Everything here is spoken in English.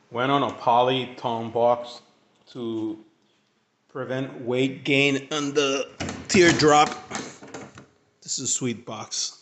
Went on a polytone box to prevent weight gain on the teardrop. This is a sweet box.